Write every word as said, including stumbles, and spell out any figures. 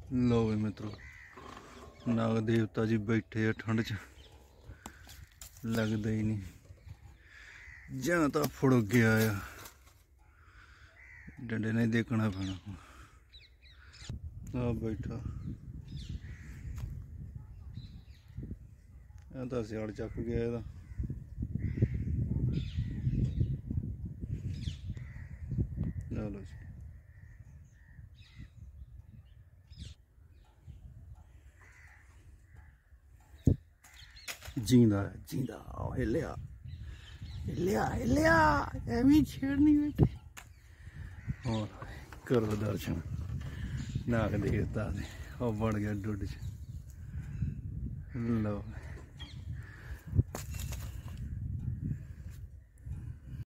लो भी मित्रों, नाग देवता जी बैठे है ठंड च, लगता ही नहीं जा तो फुड़ गया है। डंडे नहीं देखना पैना। आ बैठा तो सियाड़ चक गया है। चलो जींदा है, जींदा हिलिया हिलिया हिलिया एवं छेड़नी बेटे। और करो दर्शन नाग देवता दे। और बढ़ गया डुड च। लो